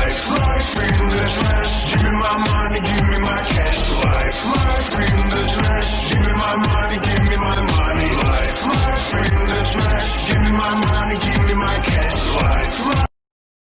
life in the trash. Give me my money, give me my cash. Life in the trash. Give me my money, give me my money. Life in the trash. Give me my money, give me my cash. Life.